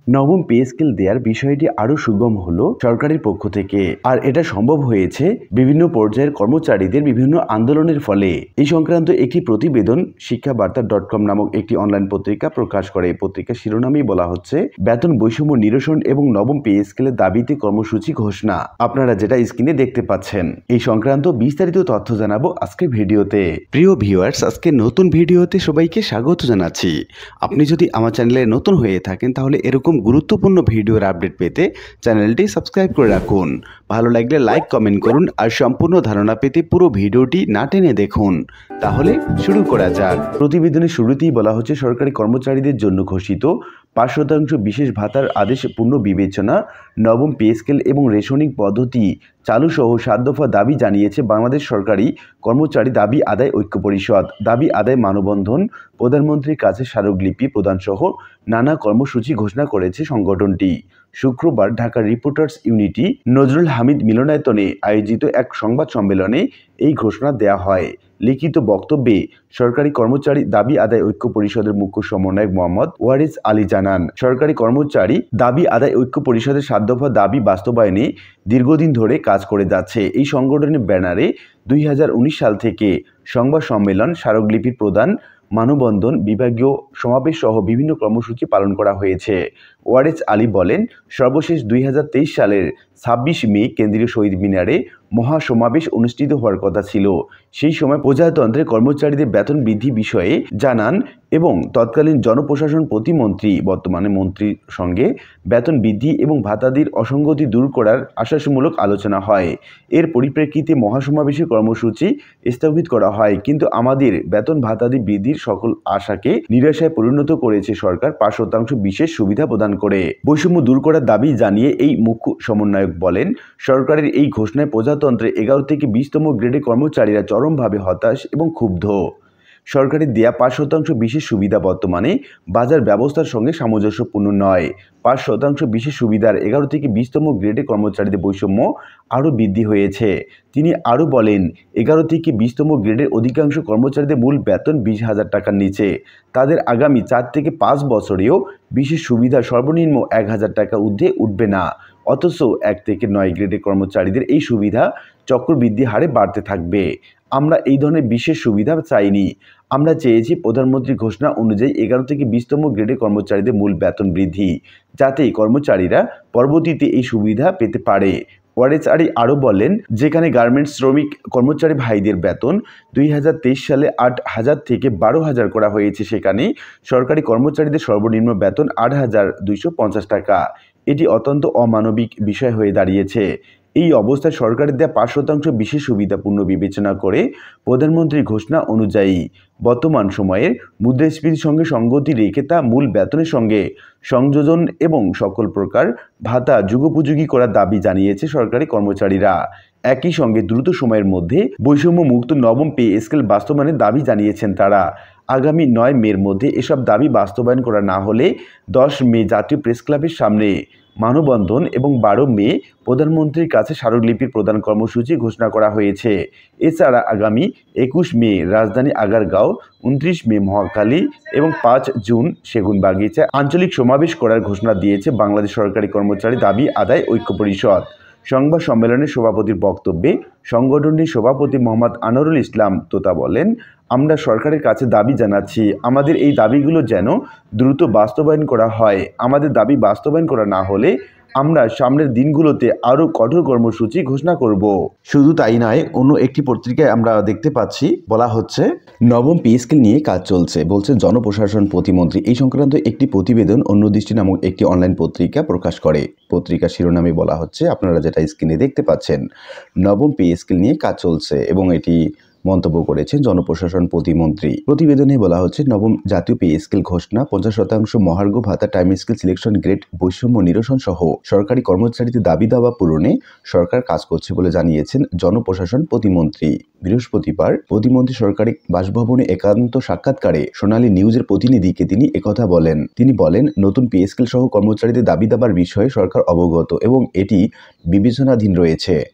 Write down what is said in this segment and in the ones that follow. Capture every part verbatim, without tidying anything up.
নবম pay scale দেওয়ার বিষয়টি আরো সুগম হলো সরকারের পক্ষ থেকে, আর এটা সম্ভব হয়েছে বিভিন্ন পর্যায়ের কর্মচারীদের বিভিন্ন আন্দোলনের ফলে। এই সংক্রান্ত একটি প্রতিবেদন শিক্ষাবার্তা ডট কম নামক একটি অনলাইন পত্রিকা প্রকাশ করে। পত্রিকার শিরোনামেই বলা হচ্ছে বেতন বৈষম্য নিরসন এবং নবম পে স্কেলের দাবিতে কর্মসূচি ঘোষণা। আপনারা যেটা স্ক্রিনে দেখতে পাচ্ছেন, এই সংক্রান্ত বিস্তারিত তথ্য জানাবো আজকের ভিডিওতে। প্রিয় ভিউয়ার্স, আজকে নতুন ভিডিওতে সবাইকে স্বাগত জানাচ্ছি। আপনি যদি আমার চ্যানেলে নতুন হয়ে থাকেন তাহলে এরকম গুরুত্বপূর্ণ ভিডিওর আপডেট পেতে চ্যানেলটি সাবস্ক্রাইব করে রাখুন। ভালো লাগলে লাইক কমেন্ট করুন, আর সম্পূর্ণ ধারণা পেতে পুরো ভিডিওটি না টেনে দেখুন। তাহলে শুরু করা যাক। প্রতিবেদনের শুরুতেই বলা হচ্ছে সরকারি কর্মচারীদের জন্য ঘোষিত পাঁচ শতাংশ বিশেষ ভাতার আদেশ পূর্ণ বিবেচনা, নবম পে স্কেল এবং রেশনিং পদ্ধতি চালু সহ সাত দফা দাবি জানিয়েছে বাংলাদেশ সরকারি কর্মচারী দাবি আদায় ঐক্য পরিষদ। দাবি আদায় মানববন্ধন, প্রধানমন্ত্রীর কাছে স্মারকলিপি প্রদান সহ নানা কর্মসূচি ঘোষণা করেছে সংগঠনটি। শুক্রবার ঢাকার রিপোর্টার্স ইউনিটি নজরুল হামিদ মিলনায়তনে আয়োজিত এক সংবাদ সম্মেলনে এই ঘোষণা দেয়া হয়। লিখিত বক্তব্যে সরকারি কর্মচারী দাবি আদায় ঐক্য পরিষদের মুখ্য সমন্বয়ক মোহাম্মদ ওয়ারিস আলী জানান, সরকারি কর্মচারী দাবি আদায় ঐক্য পরিষদের সাত দফা দাবি বাস্তবায়নে দীর্ঘদিন ধরে কাজ করে যাচ্ছে। এই সংগঠনের ব্যানারে দুই হাজার উনিশ সাল থেকে সংবাদ সম্মেলন, স্মারকলিপি প্রদান, মানববন্ধন, বিভাগীয় সমাবেশ সহ বিভিন্ন কর্মসূচি পালন করা হয়েছে। ওয়ারেস আলী বলেন, সর্বশেষ দুই হাজার তেইশ সালের ছাব্বিশ মে কেন্দ্রীয় শহীদ মিনারে মহাসমাবেশ অনুষ্ঠিত হওয়ার কথা ছিল। সেই সময় প্রজাতন্ত্রের কর্মচারীদের বেতন বৃদ্ধি বিষয়ে জানান এবং তৎকালীন জনপ্রশাসন প্রতিমন্ত্রী বর্তমানে মন্ত্রীর সঙ্গে বেতন বৃদ্ধি এবং ভাতাদির অসঙ্গতি দূর করার আশ্বাসমূলক আলোচনা হয়। এর পরিপ্রেক্ষিতে মহাসমাবেশের কর্মসূচি স্থগিত করা হয়, কিন্তু আমাদের বেতন ভাতাদি বৃদ্ধির সকল আশাকে নিরাশায় পরিণত করেছে সরকার পাঁচ শতাংশ বিশেষ সুবিধা প্রদান করে। বৈষম্য দূর করার দাবি জানিয়ে এই মুখ্য সমন্বয়ক বলেন, সরকারের এই ঘোষণায় প্রজাতন্ত্রে এগারো থেকে বিশতম গ্রেডের কর্মচারীরা চরমভাবে হতাশ এবং ক্ষুব্ধ। সরকারের দেয়া পাঁচ শতাংশ বিশেষ সুবিধা বর্তমানে বাজার ব্যবস্থার সঙ্গে সামঞ্জস্যপূর্ণ নয়। পাঁচ শতাংশ বিশেষ সুবিধার এগারো থেকে বিশতম গ্রেডের কর্মচারীদের বৈষম্য আরও বৃদ্ধি হয়েছে। তিনি আরও বলেন, এগারো থেকে বিশতম গ্রেডের অধিকাংশ কর্মচারীদের মূল বেতন বিশ হাজার টাকার নিচে। তাদের আগামী চার থেকে পাঁচ বছরেও বিশেষ সুবিধা সর্বনিম্ন এক হাজার টাকা ঊর্ধ্বে উঠবে না। অথচ এক থেকে নয় গ্রেডের কর্মচারীদের এই সুবিধা চক্রবৃদ্ধি হারে বাড়তে থাকবে। আমরা এই ধরনের বিশেষ সুবিধা চাইনি। আমরা চেয়েছি প্রধানমন্ত্রীর ঘোষণা অনুযায়ী এগারো থেকে বিশতম গ্রেডের কর্মচারীদের মূল বেতন বৃদ্ধি, যাতে কর্মচারীরা পরবর্তীতে এই সুবিধা পেতে পারে। ওয়ারেস আলী আরও বলেন, যেখানে গার্মেন্টস শ্রমিক কর্মচারী ভাইদের বেতন দুই হাজার তেইশ সালে আট হাজার থেকে বারো হাজার করা হয়েছে, সেখানে সরকারি কর্মচারীদের সর্বনিম্ন বেতন আট হাজার দুইশো পঞ্চাশ টাকা। এটি অত্যন্ত অমানবিক বিষয় হয়ে দাঁড়িয়েছে। এই অবস্থায় সরকারের দেওয়া পাঁচ শতাংশ বিশেষ সুবিধা পূর্ণ বিবেচনা করে প্রধানমন্ত্রীর ঘোষণা অনুযায়ী বর্তমান সময়ের মুদ্রাস্ফীতির সঙ্গে সঙ্গতি রেখে তা মূল বেতনের সঙ্গে সংযোজন এবং সকল প্রকার ভাতা যুগোপযোগী করার দাবি জানিয়েছে সরকারি কর্মচারীরা। একই সঙ্গে দ্রুত সময়ের মধ্যে বৈষম্য মুক্ত নবম পে স্কেল বাস্তবায়নের দাবি জানিয়েছেন তারা। আগামী নয় মের মধ্যে এসব দাবি বাস্তবায়ন করা না হলে দশ মে জাতীয় প্রেস ক্লাবের সামনে মানববন্ধন এবং বারো মে প্রধানমন্ত্রীর কাছে স্মারকলিপির প্রদান কর্মসূচি ঘোষণা করা হয়েছে। এছাড়া আগামী একুশ মে রাজধানী আগারগাঁও, উনত্রিশ মে মহাখালী এবং পাঁচ জুন সেগুনবাগিচায় আঞ্চলিক সমাবেশ করার ঘোষণা দিয়েছে বাংলাদেশ সরকারি কর্মচারী দাবি আদায় ঐক্য পরিষদ। সংবাদ সম্মেলনের সভাপতির বক্তব্যে সংগঠনটির সভাপতি মোহাম্মদ আনোয়ারুল ইসলাম তোতা বলেন, আমরা সরকারের কাছে দাবি জানাচ্ছি আমাদের এই দাবিগুলো যেন দ্রুত বাস্তবায়ন করা হয়। আমাদের দাবি বাস্তবায়ন করা না হলে আমরা সামনের দিনগুলোতে আরও কঠোর কর্মসূচি ঘোষণা করব। শুধু তাই নয়, অন্য একটি পত্রিকায় আমরা দেখতে পাচ্ছি বলা হচ্ছে নবম পে স্কেল নিয়ে কাজ চলছে, বলছেন জনপ্রশাসন প্রতিমন্ত্রী। এই সংক্রান্ত একটি প্রতিবেদন অন্য দৃষ্টি নামক একটি অনলাইন পত্রিকা প্রকাশ করে। পত্রিকার শিরোনামে বলা হচ্ছে, আপনারা যেটা স্ক্রিনে দেখতে পাচ্ছেন, নবম পে স্কেল নিয়ে কাজ চলছে এবং এটি মন্তব্য করেছেন জনপ্রশাসন প্রতিমন্ত্রী। প্রতিবেদনে বলা হচ্ছে, নবম জাতীয় পে স্কেল ঘোষণা, পঞ্চাশ শতাংশ মহার্ঘ ভাতা, টাইম স্কেল সিলেকশন গ্রেড বৈষম্য নিরসন সহ সরকারি কর্মচারীদের দাবি দাওয়া পূরণে সরকার কাজ করছে বলে জানিয়েছেন জনপ্রশাসন প্রতিমন্ত্রী। বৃহস্পতিবার প্রতিমন্ত্রী সরকারি বাসভবনে একান্ত সাক্ষাৎকারে সোনালী নিউজের প্রতিনিধিকে তিনি একথা বলেন। তিনি বলেন, নতুন পে স্কেল সহ কর্মচারীদের দাবি দাবার বিষয়ে সরকার অবগত এবং এটি বিবেচনাধীন রয়েছে।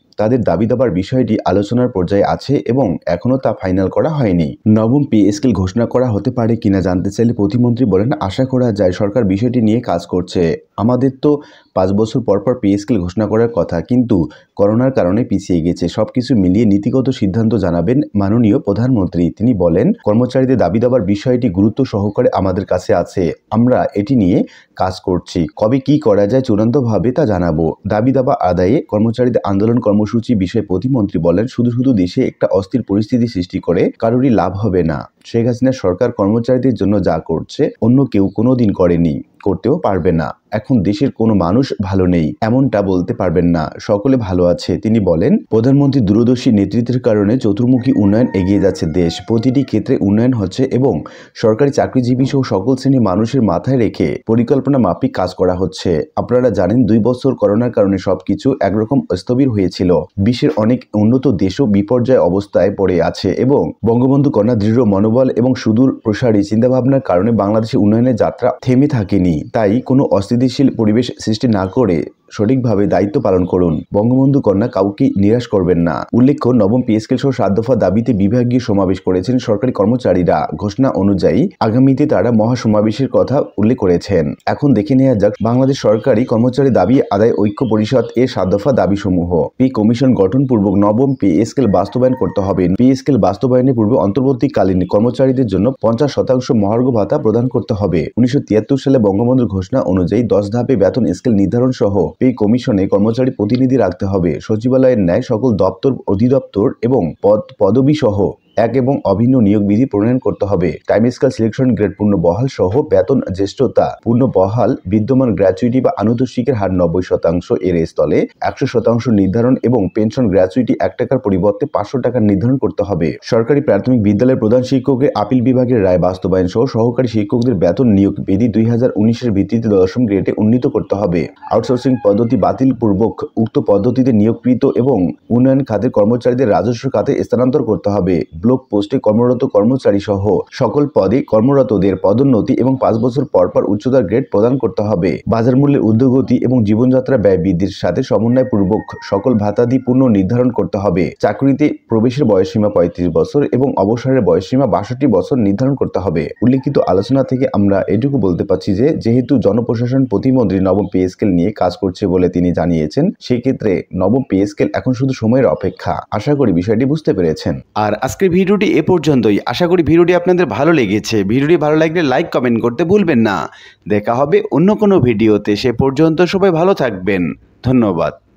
তাদের দাবি দাবার বিষয়টি আলোচনার পর্যায়ে আছে এবং এখনও তা ফাইনাল করা হয়নি। নবম পে স্কেল ঘোষণা করা হতে পারে কিনা জানতে চাইলে প্রতিমন্ত্রী বলেন, আশা করা যায় সরকার বিষয়টি নিয়ে কাজ করছে। আমাদের তো পাঁচ বছর পর পর পে স্কেল ঘোষণা করার কথা, কিন্তু করোনার কারণে পিছিয়ে গেছে। সবকিছু মিলিয়ে নীতিগত সিদ্ধান্ত জানাবেন মাননীয় প্রধানমন্ত্রী। তিনি বলেন, কর্মচারীদের দাবি দাবার বিষয়টি গুরুত্ব সহকারে আমাদের কাছে আছে। আমরা এটি নিয়ে কাজ করছি। কবে কি করা যায় চূড়ান্তভাবে তা জানাবো। দাবি দাবা আদায়ে কর্মচারীদের আন্দোলন কর্মসূচি বিষয়ে প্রতিমন্ত্রী বলেন, শুধু শুধু দেশে একটা অস্থির পরিস্থিতি সৃষ্টি করে কারোরই লাভ হবে না। শেখ হাসিনা সরকার কর্মচারীদের জন্য যা করছে অন্য কেউ কোনোদিন করেনি, করতেও পারবে না। এখন দেশের কোনো মানুষ ভালো নেই এমনটা বলতে পারবেন না, সকলে ভালো আছে। তিনি বলেন, প্রধানমন্ত্রী দূরদর্শী নেতৃত্বের কারণে চতুর্মুখী উন্নয়ন এগিয়ে যাচ্ছে দেশ। প্রতিটি ক্ষেত্রে উন্নয়ন হচ্ছে এবং সরকারি চাকরিজীবী সহ সকল শ্রেণীর মানুষের মাথায় রেখে পরিকল্পনা মাফিক কাজ করা হচ্ছে। আপনারা জানেন, দুই বছর করোনার কারণে সবকিছু একরকম স্থবির হয়েছিল। বিশ্বের অনেক উন্নত দেশও বিপর্যয় অবস্থায় পড়ে আছে এবং বঙ্গবন্ধু কন্যা দৃঢ় মনোবল এবং সুদূর প্রসারী চিন্তাভাবনার কারণে বাংলাদেশের উন্নয়নের যাত্রা থেমে থাকেনি। তাই কোনো অস্থিতিশীল পরিবেশ সৃষ্টি না করে সঠিকভাবে দায়িত্ব পালন করুন। বঙ্গবন্ধু কন্যা কাউকে নিরাশ করবেন না। উল্লেখ্য, নবম পে স্কেল সহ সাত দফা দাবিতে বিভাগীয় সমাবেশ করেছেন সরকারি কর্মচারীরা। ঘোষণা অনুযায়ী আগামীতে তারা মহাসমাবেশের কথা উল্লেখ করেছেন। এখন দেখে নেওয়া যাক বাংলাদেশ সরকারি কর্মচারী দাবি আদায় ঐক্য পরিষদ এর সাত দফা দাবিসমূহ। পে কমিশন গঠনপূর্বক নবম পে স্কেল বাস্তবায়ন করতে হবে। পে স্কেল বাস্তবায়নের পূর্বে অন্তর্বর্তীকালীন কর্মচারীদের জন্য পঞ্চাশ শতাংশ মহার্ঘ ভাতা প্রদান করতে হবে। উনিশশো তিয়াত্তর সালে বঙ্গবন্ধুর ঘোষণা অনুযায়ী দশ ধাপে বেতন স্কেল নির্ধারণ সহ পে কমিশনে কর্মচারী প্রতিনিধি রাখতে হবে। সচিবালয়ের ন্যায় সকল দপ্তর, অধিদপ্তর এবং পদ পদবি সহ এক এবং অভিন্ন নিয়োগ বিধি প্রণয়ন করতে হবে। টাইম স্কেল সিলেকশন গ্রেড পূর্ণ বহাল সহ বেতন জ্যেষ্ঠতা পূর্ণ বহাল বিদ্যমান গ্র্যাচুইটি বা আনুতোষিকের হার নব্বই শতাংশ এর স্থলে একশো শতাংশ নির্ধারণ এবং পেনশন গ্র্যাচুইটি এক টাকার পরিবর্তে পাঁচশো টাকা নির্ধারণ করতে হবে। সরকারি প্রাথমিক বিদ্যালয়ের প্রধান শিক্ষকের আপিল বিভাগের রায় বাস্তবায়ন সহ সহকারী শিক্ষকদের বেতন নিয়োগ বিধি দুই হাজার উনিশের ভিত্তিতে দশম গ্রেডে উন্নীত করতে হবে। আউটসোর্সিং পদ্ধতি বাতিল পূর্বক উক্ত পদ্ধতিতে নিয়োগকৃত এবং উন্নয়ন খাতের কর্মচারীদের রাজস্ব খাতে স্থানান্তর করতে হবে। ব্লক পোস্টে কর্মরত কর্মচারী সহ সকল পদে কর্মরতদের পদোন্নতি এবং পাঁচ বছর পর পর উচ্চতর গ্রেড প্রদান করতে হবে। বাজার মূল্যের ঊর্ধ্বগতি এবং জীবনযাত্রা ব্যয় বৃদ্ধির সাথে সমন্বয়পূর্বক সকল ভাতাদি পুনঃ নির্ধারণ করতে হবে। চাকরিতে প্রবেশের বয়সসীমা পঁয়ত্রিশ বছর এবং অবসরের বয়সসীমা বাষট্টি বছর নির্ধারণ করতে হবে। উল্লেখিত আলোচনা থেকে আমরা এটুকু বলতে পারছি যে, যেহেতু জনপ্রশাসন প্রতিমন্ত্রী নবম পে স্কেল নিয়ে কাজ করছে বলে তিনি জানিয়েছেন, সেই ক্ষেত্রে নবম পে স্কেল এখন শুধু সময়ের অপেক্ষা। আশা করি বিষয়টি বুঝতে পেরেছেন। আর আজকের ভিডিওটি এ পর্যন্তই। আশা করি ভিডিওটি আপনাদের ভালো লেগেছে। ভিডিওটি ভালো লাগলে লাইক কমেন্ট করতে ভুলবেন না। দেখা হবে অন্য কোনো ভিডিওতে। সে পর্যন্ত সবাই ভালো থাকবেন। ধন্যবাদ।